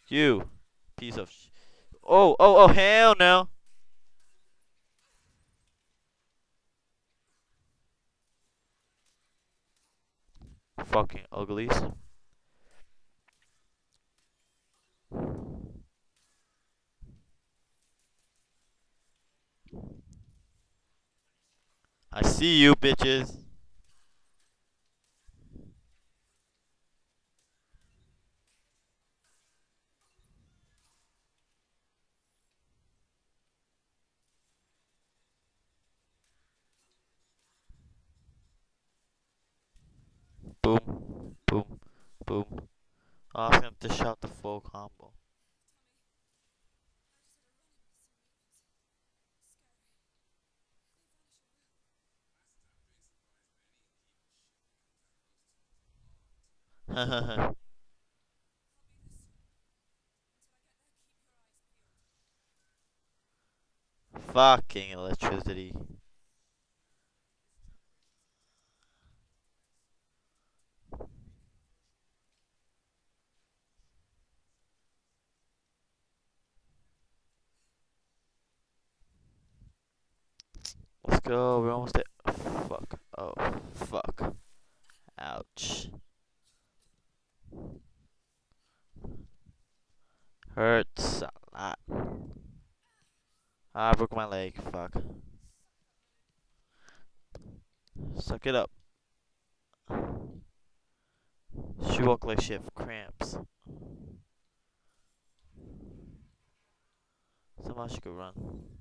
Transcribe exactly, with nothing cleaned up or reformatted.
You piece of sh- Oh, oh, oh, hell no. Fucking uglies. I see you, bitches. Boom, boom, boom. Oh, I was gonna dish out the full combo. Fucking electricity. Let's go. We're almost there. Fuck. Oh, fuck. Ouch. Hurts a lot. Ah, I broke my leg. Fuck. Suck it up. She walked like she have cramps. Somehow she could run.